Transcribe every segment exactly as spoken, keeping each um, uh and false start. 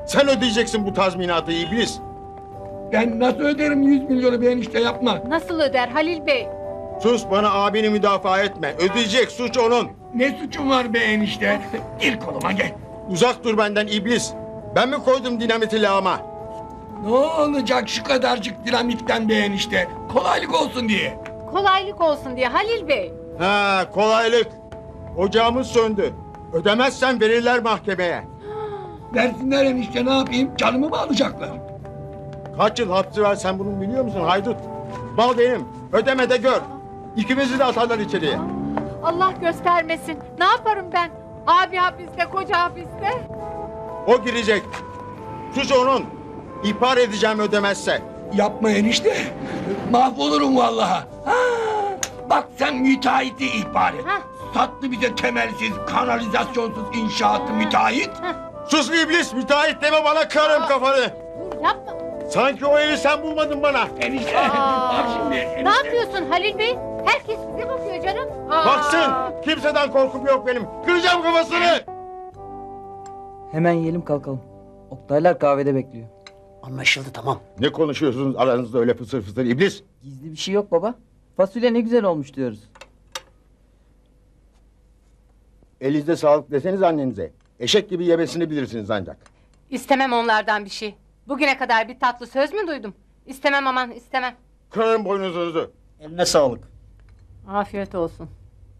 Sen ödeyeceksin bu tazminatı iblis. Ben nasıl öderim yüz milyonu be enişte, yapma. Nasıl öder Halil Bey? Sus, bana abini müdafaa etme. Ödeyecek, suç onun. Ne suçum var be enişte? Gir koluma gel. Uzak dur benden iblis. Ben mi koydum dinamiti lağıma? Ne olacak şu kadarcık dinamitten be enişte? Kolaylık olsun diye. Kolaylık olsun diye Halil Bey. Ha, kolaylık. Ocağımız söndü. Ödemezsen verirler mahkemeye. Versinler enişte, ne yapayım? Canımı mı alacaklar? Kaç yıl hapsi var sen bunu biliyor musun haydut? Bal benim. Ödeme de gör. İkimizi de atarlar içeriye. Allah göstermesin. Ne yaparım ben? Abi hapiste, koca hapiste. O girecek. Suç onun. İhbar edeceğim ödemezse. Yapma enişte. Mahvolurum vallahi. Ha, bak sen müteahhiti ihbar et. Hah. Sattı bize temelsiz, kanalizasyonsuz inşaatı müteahhit. Sus iblis, müteahhit deme bana, kırarım kafanı. Dur yapma. Sanki o evi sen bulmadın bana. Enişte, Aa, bak şimdi enişte. Ne yapıyorsun Halil Bey? Herkes bize bakıyor canım. Aa. Baksın, kimseden korkum yok benim. Kıracağım kafasını. Hemen yiyelim kalkalım. Oktaylar kahvede bekliyor. Anlaşıldı, tamam. Ne konuşuyorsunuz aranızda öyle fısır fısır iblis? Gizli bir şey yok baba. Fasulye ne güzel olmuş diyoruz. Elinizde sağlık deseniz annenize. Eşek gibi yemesini bilirsiniz ancak. İstemem onlardan bir şey. Bugüne kadar bir tatlı söz mü duydum? İstemem aman istemem. Kırarım boynuzunuzu. Eline sağlık. Afiyet olsun.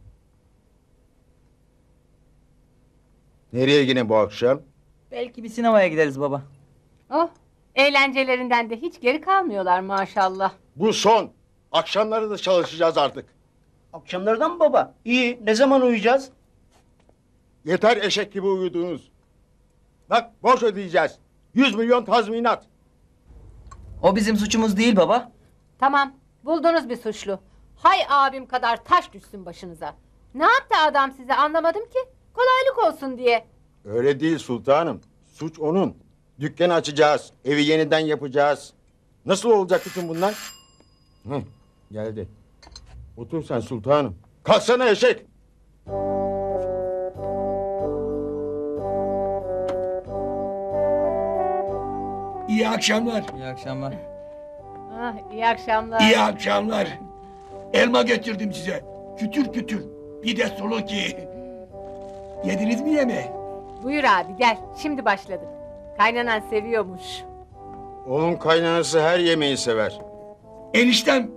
Nereye yine bu akşam? Belki bir sinemaya gideriz baba. Oh, eğlencelerinden de hiç geri kalmıyorlar maşallah. Bu son. Akşamları da çalışacağız artık. Akşamlardan mı baba? İyi, ne zaman uyuyacağız? Yeter eşek gibi uyuduğunuz. Bak borç ödeyeceğiz. Yüz milyon tazminat. O bizim suçumuz değil baba. Tamam, buldunuz bir suçlu. Hay abim kadar taş düşsün başınıza. Ne yaptı adam size anlamadım ki. Kolaylık olsun diye. Öyle değil sultanım. Suç onun. Dükkanı açacağız. Evi yeniden yapacağız. Nasıl olacak bütün bunlar? Hı, geldi. Otur sen sultanım. Kalksana eşek. İyi akşamlar. İyi akşamlar. Ah, iyi akşamlar. İyi akşamlar. Elma getirdim size. Kütür kütür. Bir de sulu ki. Yediniz mi yemeği? Buyur abi gel, şimdi başladık. Kaynanan seviyormuş. Onun kaynanası her yemeği sever. Eniştem.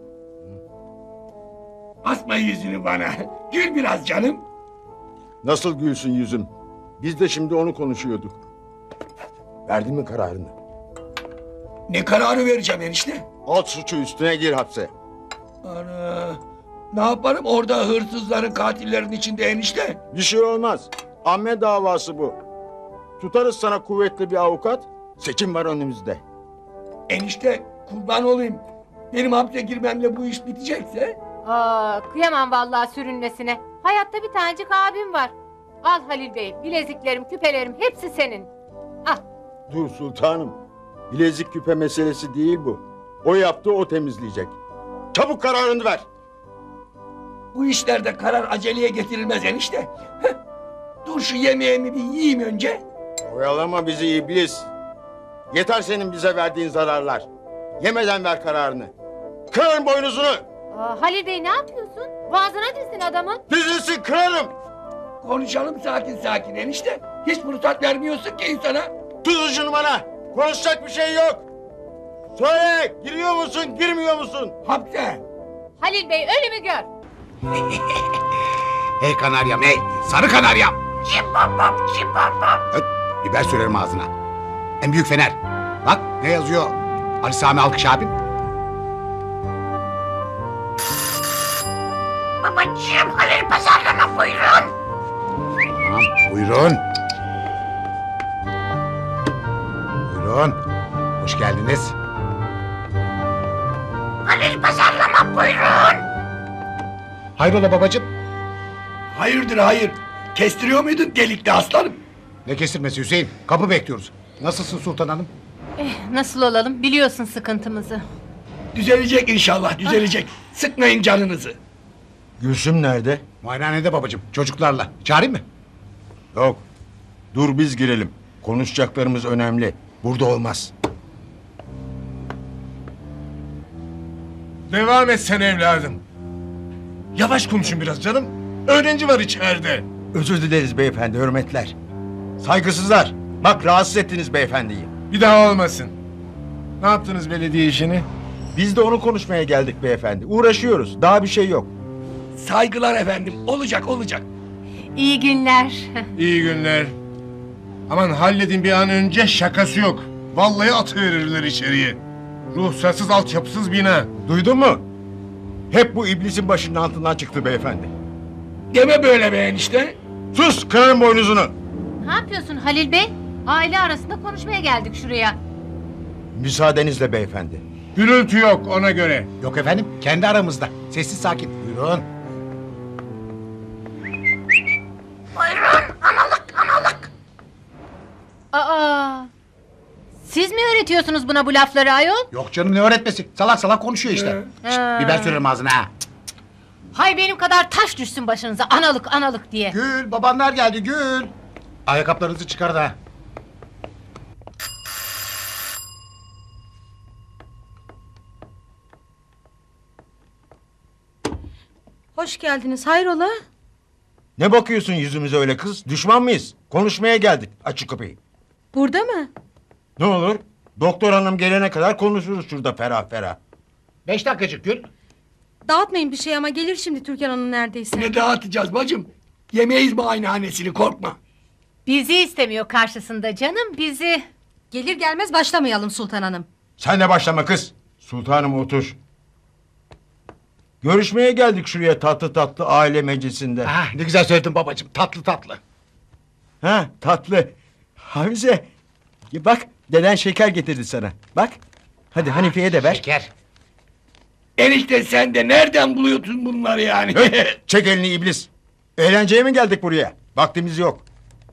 Asma yüzünü bana. Gül biraz canım. Nasıl gülsün yüzüm? Biz de şimdi onu konuşuyorduk. Verdin mi kararını? Ne kararı vereceğim enişte? Alt suçu üstüne gir hapse. Ana. Ne yaparım orada hırsızların, katillerin içinde enişte? Bir şey olmaz. Amme davası bu. Tutarız sana kuvvetli bir avukat. Seçim var önümüzde. Enişte kurban olayım. Benim hapse girmemle bu iş bitecekse. Aa, kıyamam vallahi sürünmesine. Hayatta bir tanecik abim var. Al Halil Bey, bileziklerim, küpelerim hepsi senin. Al. Dur sultanım. Bilezik küpe meselesi değil bu. O yaptı, o temizleyecek. Çabuk kararını ver. Bu işlerde karar aceleye getirilmez enişte. Heh. Dur şu yemeğimi bir yiyeyim önce. Oyalama bizi iblis. Yeter senin bize verdiğin zararlar. Yemeden ver kararını. Kırarım boynuzunu. Aa, Halil Bey ne yapıyorsun? Boğazına dizsin adamın. Dizilsin, kırarım. Konuşalım sakin sakin enişte. Hiç fırsat vermiyorsun ki insana. Tuz ucunu bana. Konuşacak bir şey yok. Söyle, giriyor musun, girmiyor musun? Hapse. Halil Bey ölümü gör. Hey kanaryam hey, sarı kanaryam. Cim bam bam, cim bam bam. Öt, biber sürerim ağzına. En büyük fener. Bak ne yazıyor Ali Sami Alkış abim. Babacığım Halil pazarlama buyurun. Tamam buyurun. Buyurun. Hoş geldiniz. Halil pazarlama buyurun. Hayrola babacığım? Hayırdır hayır. Kestiriyor muydun delikli aslanım? Ne kestirmesi Hüseyin? Kapı bekliyoruz. Nasılsın Sultan Hanım? Eh, nasıl olalım biliyorsun sıkıntımızı. Düzelecek inşallah düzelecek. Sıkmayın canınızı. Gülsüm nerede? Muayenehanede babacığım çocuklarla. Çağırayım mı? Yok. Dur biz girelim. Konuşacaklarımız önemli. Burada olmaz. Devam et sen evladım. Yavaş konuşun biraz canım. Öğrenci var içeride. Özür dileriz beyefendi, hürmetler. Saygısızlar. Bak rahatsız ettiniz beyefendiyi. Bir daha olmasın. Ne yaptınız belediye işini? Biz de onu konuşmaya geldik beyefendi. Uğraşıyoruz. Daha bir şey yok. Saygılar efendim. Olacak olacak. İyi günler. İyi günler. Aman halledin bir an önce, şakası yok. Vallahi atıverirler içeriye. Ruhsatsız altyapısız bina. Duydun mu? Hep bu iblisin başının altından çıktı beyefendi. Deme böyle be enişte. Sus, kırarım boynuzunu. Ne yapıyorsun Halil Bey? Aile arasında konuşmaya geldik şuraya. Müsaadenizle beyefendi. Gürültü yok ona göre. Yok efendim, kendi aramızda. Sessiz sakin. Buyurun. Aa! Siz mi öğretiyorsunuz buna bu lafları ayol? Yok canım, ne öğretmesi? Salak salak konuşuyor işte. Şşt, Ha. biber sürerim ağzına ha. Hay benim kadar taş düşsün başınıza analık analık diye. Gül, babanlar geldi Gül. Ayakkabılarınızı çıkar da. Hoş geldiniz. Hayrola? Ne bakıyorsun yüzümüze öyle kız? Düşman mıyız? Konuşmaya geldik. Aç şu kapıyı. Burada mı? Ne olur? Doktor hanım gelene kadar konuşuruz şurada ferah ferah. Beş dakikacık Gül. Dağıtmayın bir şey ama gelir şimdi Türkan Hanım neredeyse. Ne dağıtacağız bacım? Yemeyiz muayenehanesini, korkma. Bizi istemiyor karşısında canım bizi. Gelir gelmez başlamayalım Sultan Hanım. Sen de başlama kız. Sultanım otur. Görüşmeye geldik şuraya tatlı tatlı aile meclisinde. Ha, ne güzel söyledin babacığım. Tatlı tatlı. Ha tatlı. Hafize. ya Bak deden şeker getirdi sana. Bak. Hadi Hanife'ye de ver. Şeker. Enişte sen de nereden buluyorsun bunları yani? Hey, çek elini iblis. Eğlenceye mi geldik buraya? Vaktimiz yok.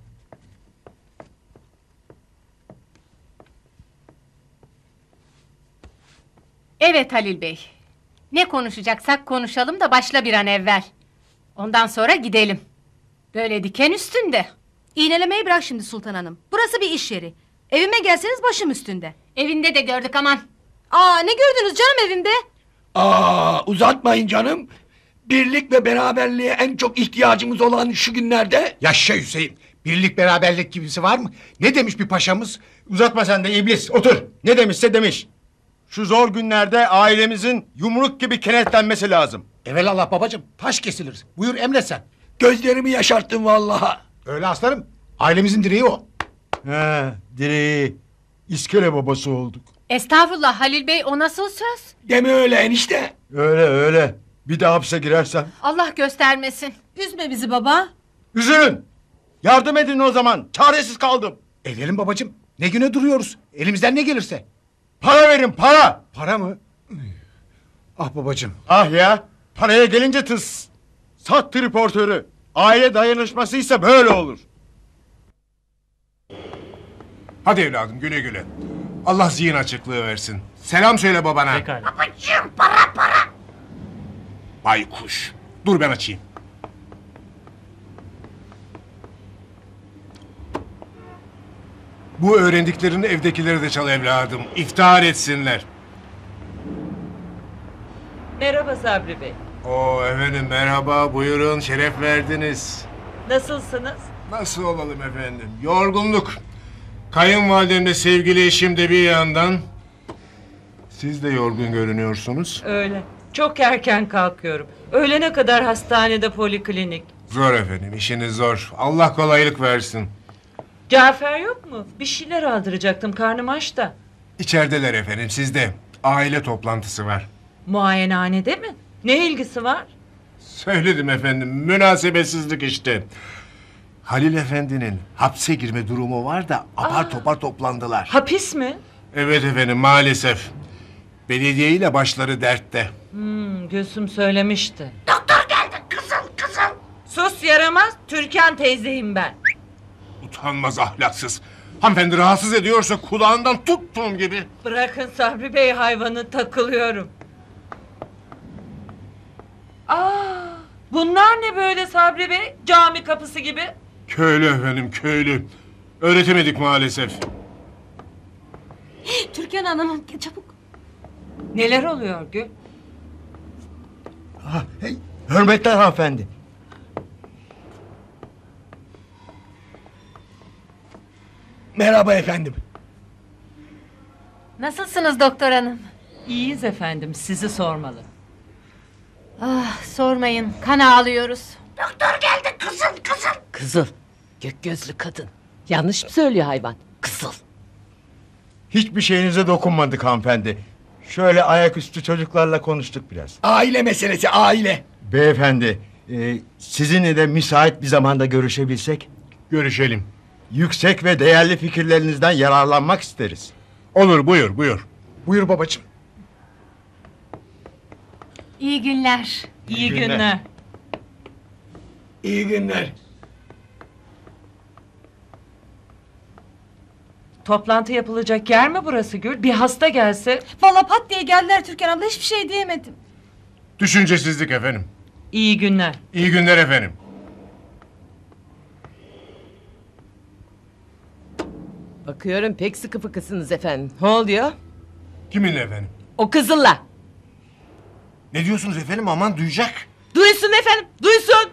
Evet Halil Bey. Ne konuşacaksak konuşalım da başla bir an evvel. Ondan sonra gidelim. Böyle diken üstünde. İğnelemeyi bırak şimdi Sultan Hanım. Burası bir iş yeri. Evime gelseniz başım üstünde. Evinde de gördük aman. Aa ne gördünüz canım evimde? Aa, uzatmayın canım. Birlik ve beraberliğe en çok ihtiyacımız olan şu günlerde... Yaşa Hüseyin. Birlik beraberlik gibisi var mı? Ne demiş bir paşamız? Uzatma sen de iblis. Otur. Ne demişse demiş. Şu zor günlerde ailemizin yumruk gibi kenetlenmesi lazım. Evelallah babacığım. Taş kesilir. Buyur emret sen. Gözlerimi yaşarttın vallahi. Öyle aslanım. Ailemizin direği o. He, direği. İskele babası olduk. Estağfurullah Halil Bey o nasıl söz? Deme öyle enişte. Öyle öyle. Bir de hapse girersem. Allah göstermesin. Üzme bizi baba. Üzülün. Yardım edin o zaman. Çaresiz kaldım. Edelim babacığım. Ne güne duruyoruz? Elimizden ne gelirse. Para verin para. Para mı? Ah babacığım. Ah ya. Paraya gelince tıs. Sat triportörü. Aile dayanışmasıysa böyle olur. Hadi evladım, güle güle. Allah zihin açıklığı versin. Selam söyle babana. Babacığım, para para. Baykuş. Dur ben açayım. Bu öğrendiklerini evdekileri de çal evladım. İftihar etsinler. Merhaba Sabri Bey. Oo efendim merhaba, buyurun, şeref verdiniz. Nasılsınız? Nasıl olalım efendim? Yorgunluk. Kayınvalidemle sevgili eşim de bir yandan. Siz de yorgun görünüyorsunuz. Öyle. Çok erken kalkıyorum. Öğlene kadar hastanede poliklinik. Zor efendim, işiniz zor. Allah kolaylık versin. Cafer yok mu? Bir şeyler aldıracaktım, karnım aç da. İçerideler efendim, sizde. Aile toplantısı var. Muayenehanede mi? Ne ilgisi var? Söyledim efendim, münasebetsizlik işte. Halil Efendi'nin hapse girme durumu var da apar Aa. topar toplandılar. Hapis mi? Evet efendim, maalesef. Belediye ile başları dertte. Hmm, Gülsüm söylemişti. Doktor geldi, kızıl kızıl. Sus yaramaz, Türkan teyzeyim ben. Utanmaz, ahlaksız. Hanımefendi rahatsız ediyorsa kulağından tuttuğum gibi. Bırakın Sabri Bey hayvanı, takılıyorum. Aa, bunlar ne böyle Sabri Bey? Cami kapısı gibi. Köylü efendim, köylü. Öğretemedik maalesef. Türkan Hanım çabuk. Neler oluyor Gül? Ah, hey, hürmetler hanımefendi. Merhaba efendim. Nasılsınız doktor hanım? İyiyiz efendim, sizi sormalı. Ah sormayın, kan ağlıyoruz. Kızıl. Gök gözlü kadın. Yanlış mı söylüyor hayvan? Kızıl. Hiçbir şeyinize dokunmadık hanımefendi. Şöyle ayaküstü çocuklarla konuştuk biraz. Aile meselesi, aile. Beyefendi, e, sizinle de müsait bir zamanda görüşebilsek... Görüşelim. ...yüksek ve değerli fikirlerinizden yararlanmak isteriz. Olur, buyur, buyur. Buyur babacığım. İyi günler. İyi günler. günler. İyi günler. Toplantı yapılacak yer mi burası Gül? Bir hasta gelse. Valla pat diye geldiler Türkan abla, hiçbir şey diyemedim. Düşüncesizlik efendim. İyi günler. İyi günler efendim. Bakıyorum pek sıkı fıkısınız efendim. Ne oluyor? Kiminle efendim? O kızılla. Ne diyorsunuz efendim? Aman duyacak. Duysun efendim, duysun.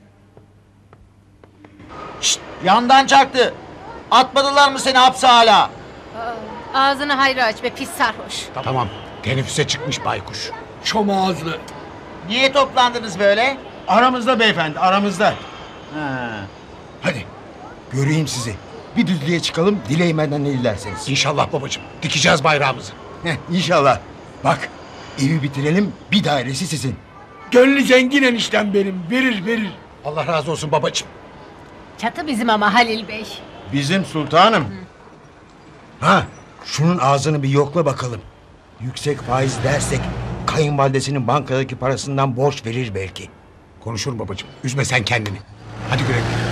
Yandan çaktı. Atmadılar mı seni hapse hala? Ağzını hayra aç be pis sarhoş. Tamam. Teneffüse çıkmış baykuş. Çom ağızlı. Niye toplandınız böyle? Aramızda beyefendi, aramızda. Ha. Hadi, göreyim sizi. Bir düzlüğe çıkalım, dileğimden ne dilerseniz. İnşallah babacığım. Dikeceğiz bayrağımızı. Heh, İnşallah. Bak, evi bitirelim, bir dairesi sizin. Gönlü zengin eniştem benim. Verir verir. Allah razı olsun babacığım. Çatı bizim ama Halil Bey. Bizim sultanım. Ha, şunun ağzını bir yokla bakalım. Yüksek faiz dersek kayınvalidesinin bankadaki parasından borç verir belki. Konuşur babacığım. Üzme sen kendini. Hadi güle güle.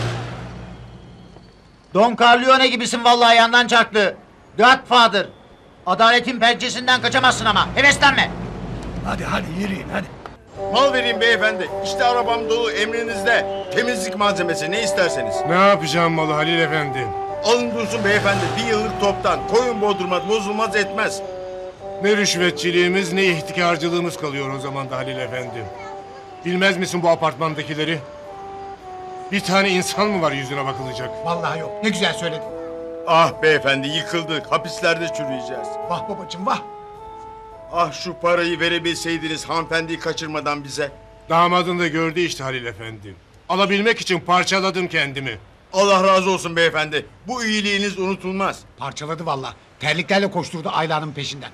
Don Corleone gibisin vallahi yandan çaktı. Godfather. Adaletin pençesinden kaçamazsın ama. Heveslenme. Hadi hadi yürüyün hadi. Mal vereyim beyefendi. İşte arabam dolu emrinizde. Temizlik malzemesi ne isterseniz. Ne yapacağım malı Halil efendi? Alın dursun beyefendi. Bir yıllık toptan. Koyun bodurmaz, bozulmaz etmez. Ne rüşvetçiliğimiz ne ihtikarcılığımız kalıyor o zaman da Halil efendi. Bilmez misin bu apartmandakileri? Bir tane insan mı var yüzüne bakılacak? Vallahi yok. Ne güzel söyledin. Ah beyefendi yıkıldık. Hapislerde çürüyeceğiz. Vah babacığım vah. Ah şu parayı verebilseydiniz hanımefendiyi kaçırmadan bize. Damadın da gördü işte Halil efendi. Alabilmek için parçaladım kendimi. Allah razı olsun beyefendi. Bu iyiliğiniz unutulmaz. Parçaladı vallahi. Terliklerle koşturdu Ayla'nın peşinden.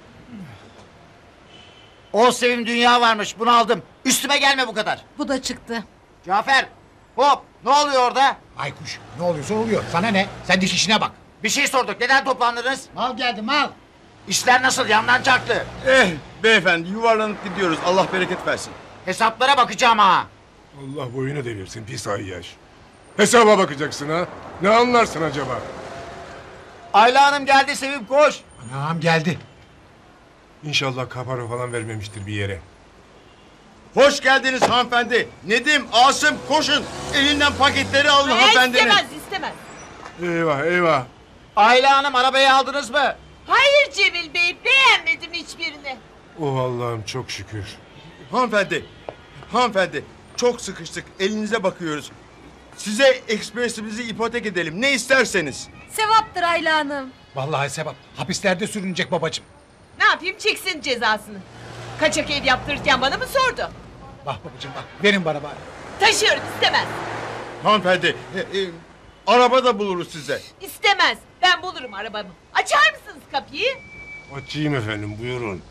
O sevim dünya varmış, bunu aldım. Üstüme gelme bu kadar. Bu da çıktı. Cafer, hop, ne oluyor orada? Baykuş. Ne oluyorsa oluyor. Sana ne? Sen diş işine bak. Bir şey sorduk, neden toplandınız? Mal geldi mal. İşler nasıl, yandan çaktı? Eh beyefendi yuvarlanıp gidiyoruz. Allah bereket versin. Hesaplara bakacağım ha. Allah boyunu devirsin pis ayyaş. Hesaba bakacaksın ha. Ne anlarsın acaba? Ayla Hanım geldi Sevim, koş. Anam geldi. İnşallah kaparo falan vermemiştir bir yere. Hoş geldiniz hanımefendi. Nedim, Asım koşun. Elinden paketleri alın hanımefendinin. İstemez istemez. Eyvah eyvah. Ayla Hanım arabayı aldınız mı? Hayır Cemil Bey, beğenmedim hiçbirini. Oh Allah'ım çok şükür. Hanımefendi, hanımefendi çok sıkıştık. Elinize bakıyoruz. Size ekspresimizi ipotek edelim. Ne isterseniz. Sevaptır Ayla Hanım. Vallahi sebep. Hapislerde sürünecek babacığım. Ne yapayım, çeksin cezasını. Kaçak ev yaptırırken bana mı sordu? Bak babacığım bak. Verin bana bari. Taşıyorum, istemez. Hanımefendi, e, e, araba da buluruz size. İstemez, ben bulurum arabamı. Açar mısınız kapıyı? Açayım efendim buyurun.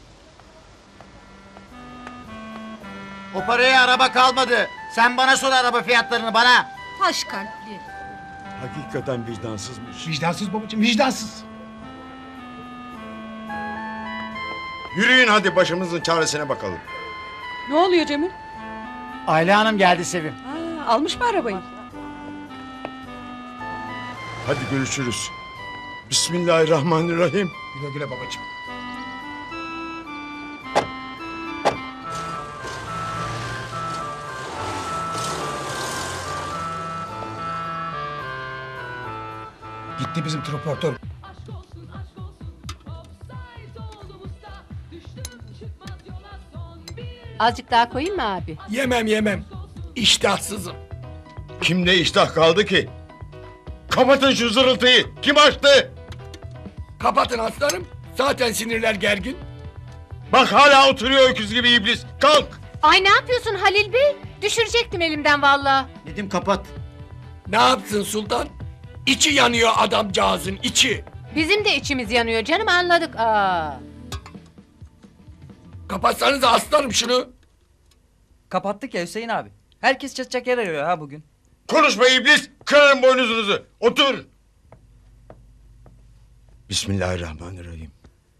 O paraya araba kalmadı. Sen bana sor araba fiyatlarını bana. Taş kalpli. Hakikaten vicdansızmış. Vicdansız babacığım vicdansız. Yürüyün hadi başımızın çaresine bakalım. Ne oluyor Cemil? Ayla Hanım geldi Sevim. Ha, almış mı arabayı? Hadi görüşürüz. Bismillahirrahmanirrahim. Güle güle babacığım. Gitti bizim troportör. Azıcık daha koyayım mı abi? Yemem yemem. İştahsızım. Kimde iştah kaldı ki? Kapatın şu zırıltıyı. Kim açtı? Kapatın aslanım. Zaten sinirler gergin. Bak hala oturuyor öküz gibi iblis. Kalk. Ay ne yapıyorsun Halil Bey? Düşürecektim elimden vallahi. Dedim kapat. Ne yapsın sultan? İçi yanıyor adamcağızın içi. Bizim de içimiz yanıyor canım, anladık. Aa. Kapatsanız aslanım şunu. Kapattık ya Hüseyin abi. Herkes çatacak yer arıyor ha bugün. Konuşma iblis. Kırarım boynuzunuzu. Otur. Bismillahirrahmanirrahim.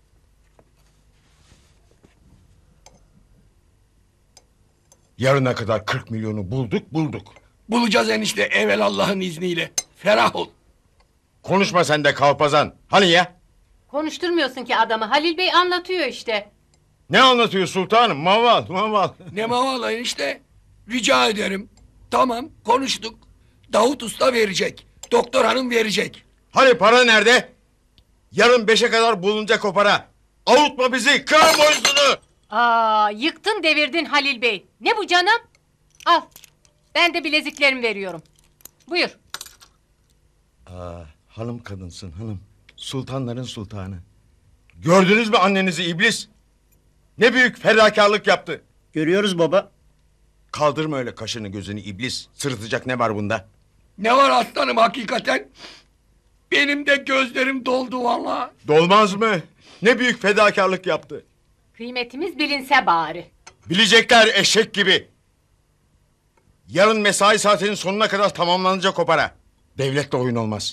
Yarına kadar kırk milyonu bulduk bulduk. Bulacağız enişte evvel Allah'ın izniyle. Ferah ol. Konuşma sen de kalpazan. Hani ya? Konuşturmuyorsun ki adamı. Halil Bey anlatıyor işte. Ne anlatıyor sultanım? Maval maval. Ne mavala enişte? Rica ederim. Tamam konuştuk. Davut Usta verecek. Doktor hanım verecek. Hani para nerede? Yarın beşe kadar bulunacak o para. Avutma bizi. Kır boynuzunu. Aa, yıktın devirdin Halil Bey. Ne bu canım? Al. Ben de bileziklerimi veriyorum. Buyur. Aa, hanım kadınsın hanım. Sultanların sultanı. Gördünüz mü annenizi iblis? Ne büyük fedakarlık yaptı. Görüyoruz baba. Kaldırma öyle kaşını gözünü iblis. Sırıtacak ne var bunda? Ne var aslanım hakikaten? Benim de gözlerim doldu valla. Dolmaz mı? Ne büyük fedakarlık yaptı. Kıymetimiz bilinse bari. Bilecekler eşek gibi. Yarın mesai saatinin sonuna kadar tamamlanacak o para. Devletle oyun olmaz.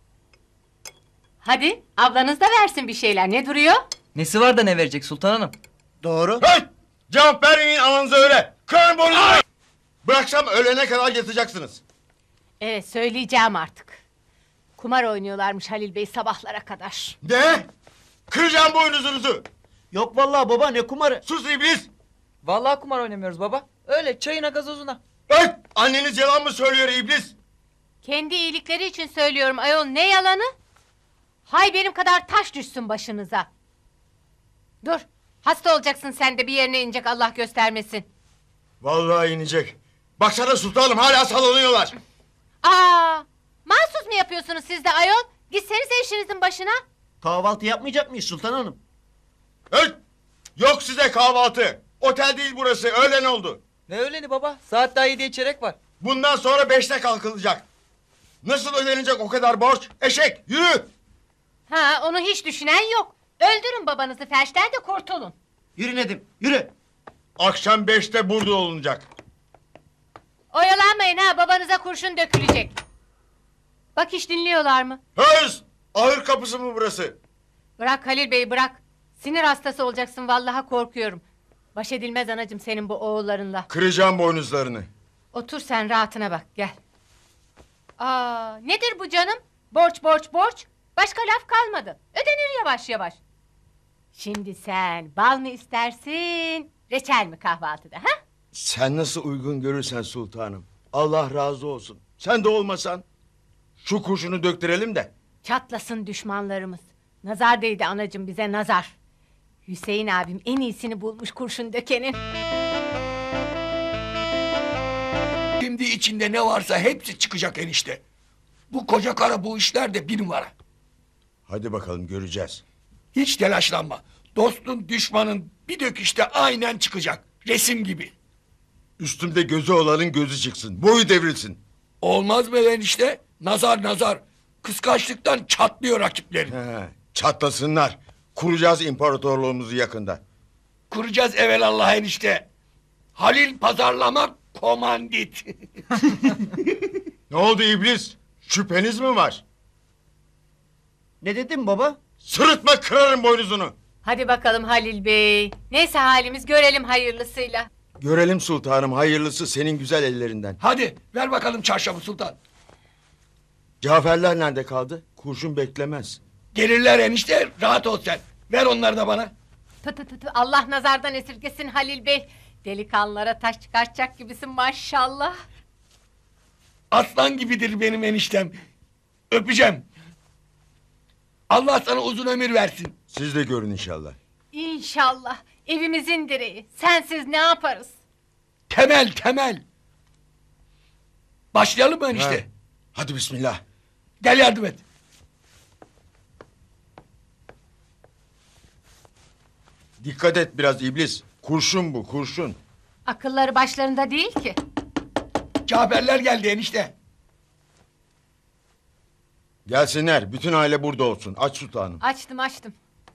Hadi ablanız da versin bir şeyler. Ne duruyor? Nesi var da ne verecek Sultan Hanım? Doğru. Hey! Cevap vermeyin ananıza öyle. Kırın boynuzunu. Bıraksam ölene kadar yatacaksınız. Evet söyleyeceğim artık. Kumar oynuyorlarmış Halil Bey sabahlara kadar. Ne? Kıracağım boynuzunuzu. Yok vallahi baba ne kumarı. Sus iblis. Vallahi kumar oynamıyoruz baba. Öyle çayına gazozuna. Hey! Anneniz yalan mı söylüyor iblis? Kendi iyilikleri için söylüyorum ayol, ne yalanı? Hay benim kadar taş düşsün başınıza. Dur, hasta olacaksın sen de, bir yerine inecek Allah göstermesin. Vallahi inecek. Baksana sultanım hala sallanıyorlar. Aa, mahsus mu yapıyorsunuz siz de ayol? Gitsenize işinizin başına. Kahvaltı yapmayacak mıyız Sultan Hanım? Hey! Yok size kahvaltı. Otel değil burası, öğlen oldu. Ne öğleni baba? Saat daha yediye çeyrek var. Bundan sonra beşte kalkılacak. Nasıl ödenecek o kadar borç? Eşek yürü. Ha, onu hiç düşünen yok. Öldürün babanızı felçten de kurtulun. Yürü Nedim yürü. Akşam beşte burada olunacak. Oyalanmayın ha, babanıza kurşun dökülecek. Bak hiç dinliyorlar mı? Höz! Ahır kapısı mı burası? Bırak Halil Bey bırak. Sinir hastası olacaksın vallahi, korkuyorum. Baş edilmez anacığım senin bu oğullarınla. Kıracağım boynuzlarını. Otur sen rahatına bak, gel. Aa, nedir bu canım? Borç borç borç. Başka laf kalmadı. Ödenir yavaş yavaş. Şimdi sen bal mı istersin, reçel mi kahvaltıda ha? Sen nasıl uygun görürsen sultanım. Allah razı olsun. Sen de olmasan. Şu kurşunu döktürelim de. Çatlasın düşmanlarımız. Nazar değdi anacığım bize, nazar. Hüseyin abim en iyisini bulmuş kurşun dökenin. Şimdi içinde ne varsa hepsi çıkacak enişte. Bu koca karı bu işlerde bir numara. Hadi bakalım göreceğiz. Hiç telaşlanma. Dostun düşmanın bir döküşte aynen çıkacak. Resim gibi. Üstümde gözü olanın gözü çıksın. Boyu devrilsin. Olmaz mı enişte? Nazar nazar. Kıskançlıktan çatlıyor rakiplerin. He, çatlasınlar. Kuracağız imparatorluğumuzu yakında. Kuracağız evelallah enişte. Halil pazarlama komandit. Ne oldu iblis? Şüpheniz mi var? Ne dedim baba? Sırıtma, kırarım boynuzunu. Hadi bakalım Halil Bey. Neyse halimiz, görelim hayırlısıyla. Görelim sultanım, hayırlısı senin güzel ellerinden. Hadi ver bakalım çarşafı sultan. Caferler nerede kaldı? Kurşun beklemez. Gelirler enişte, rahat ol sen. Ver onları da bana. Tı tı tı tı, Allah nazardan esirgesin Halil Bey. Delikanlılara taş çıkartacak gibisin maşallah. Aslan gibidir benim eniştem. Öpeceğim. Allah sana uzun ömür versin. Siz de görün inşallah. İnşallah. Evimizin direği. Sensiz ne yaparız? Temel temel. Başlayalım mı enişte? Ha. Hadi bismillah. Gel yardım et. Dikkat et biraz iblis. Kurşun bu kurşun. Akılları başlarında değil ki. Caferler geldi enişte. Gelsinler. Bütün aile burada olsun. Aç sultanım. Açtım açtım.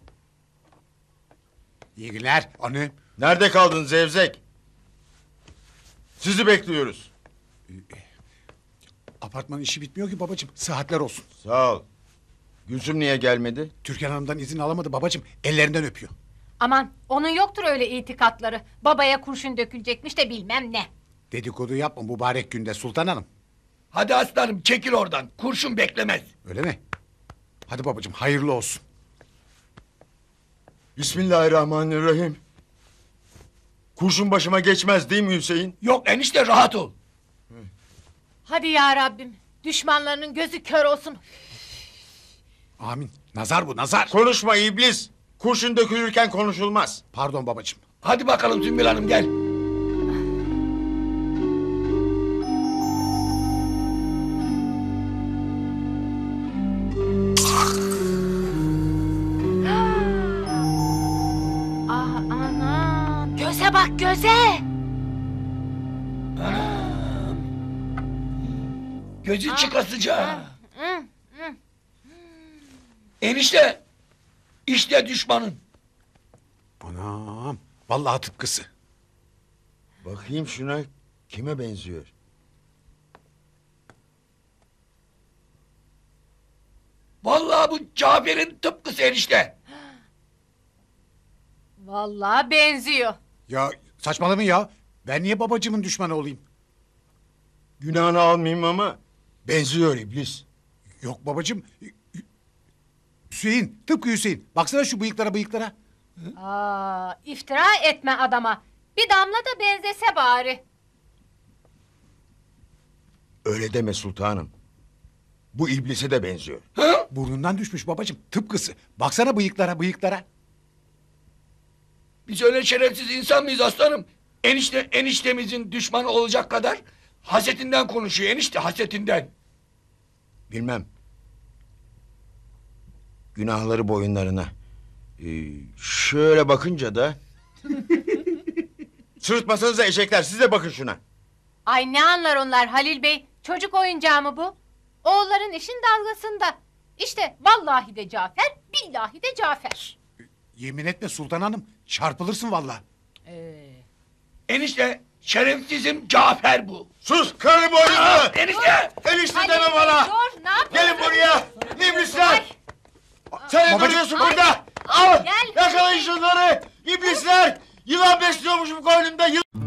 İyi günler. Anne. Nerede kaldın Zevzek? Sizi bekliyoruz. Apartmanın işi bitmiyor ki babacığım. Saatler olsun. Sağ ol. Gülsüm niye gelmedi? Türkan Hanım'dan izin alamadı babacığım. Ellerinden öpüyor. Aman onun yoktur öyle itikatları. Babaya kurşun dökülecekmiş de bilmem ne. Dedikodu yapma mübarek günde Sultan Hanım. Hadi aslanım çekil oradan. Kurşun beklemez. Öyle mi? Hadi babacığım hayırlı olsun. Bismillahirrahmanirrahim. Kurşun başıma geçmez değil mi Hüseyin? Yok enişte rahat ol. Hadi ya Rabbim. Düşmanlarının gözü kör olsun. Amin. Nazar bu nazar. Konuşma iblis. Kurşun dökülürken konuşulmaz. Pardon babacığım. Hadi bakalım Sümbül Hanım gel. Ah anam. Göze bak göze. Gözü çıkasıca. Hı, hı. Enişte. İşte düşmanın. Anam. Vallahi tıpkısı. Bakayım şuna kime benziyor? Vallahi bu Cafer'in tıpkısı enişte. Vallahi benziyor. Ya saçmalamayın ya. Ben niye babacığımın düşmanı olayım? Günahını almayayım ama benziyor iblis. Yok babacığım. Hüseyin. Tıpkı Hüseyin. Baksana şu bıyıklara bıyıklara. Aa, iftira etme adama. Bir damla da benzese bari. Öyle deme sultanım. Bu iblise de benziyor. Burnundan düşmüş babacığım. Tıpkısı. Baksana bıyıklara bıyıklara. Biz öyle şerefsiz insan mıyız aslanım? Enişte eniştemizin düşmanı olacak kadar hasetinden konuşuyor enişte hasetinden. Bilmem. Günahları boyunlarına. Ee, şöyle bakınca da... Sırıtmasanıza eşekler, siz de bakın şuna. Ay ne anlar onlar Halil Bey? Çocuk oyuncağı mı bu? Oğulların işin dalgasında. İşte vallahi de Cafer, billahi de Cafer. Yemin etme Sultan Hanım. Çarpılırsın vallahi. Ee, Enişte şerefsizim Cafer bu. Sus, kırarım boynuzunu! Enişte! Enişte Halil deme Bey, bana! dur, ne yapıyorsun? Gelin buraya! İblisler! Ay. Sen ne Babacığım- duruyorsun burada? Al! Gel. Yakalayın şunları! İblisler! Yılan besliyormuşum koynumda! Yılan...